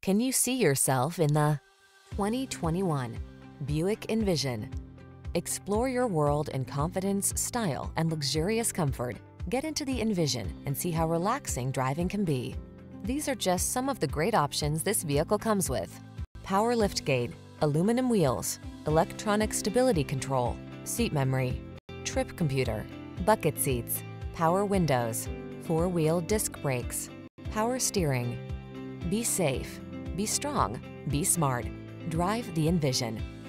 Can you see yourself in the 2021 Buick Envision? Explore your world in confidence, style, and luxurious comfort. Get into the Envision and see how relaxing driving can be. These are just some of the great options this vehicle comes with: power liftgate, aluminum wheels, electronic stability control, seat memory, trip computer, bucket seats, power windows, four-wheel disc brakes, power steering. Be safe, be strong, be smart. Drive the Envision.